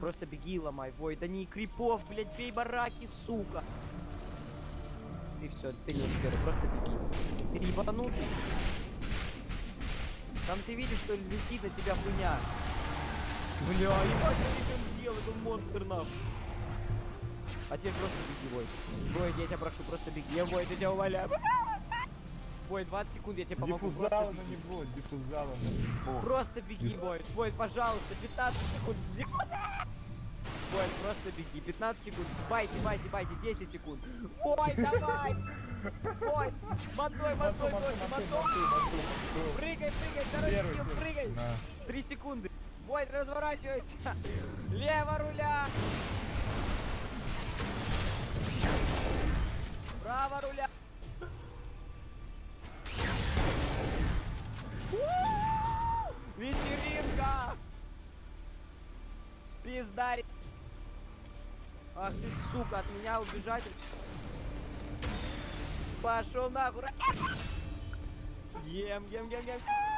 Просто беги и ломай. Войд, да не крипов, блядь, бей бараки, сука. И все, ты не успел, просто беги. Ты ебанутый. Там ты видишь, что летит на тебя хуйня. Бля, ебать, я не сделал, это монстр нахуй. А теперь просто беги, Войд. Войд, я тебя прошу, просто беги. Войд, я тебя умоляю. Войд, 20 секунд, я тебе помогу. Диффузала на него, диффузала на него. Просто беги, Войд. Войд, пожалуйста, 15 секунд. Войд, просто беги. 15 секунд. Байте, 10 секунд. Войд, давай! Войд! Мотой! Прыгай, дорогие, прыгай! 3 секунды. Войд, разворачивайся! Лево руля! Право руля! Вечеринка! Пиздарь! Ах ты, сука, от меня убежать! Пошел нахуй! Ем!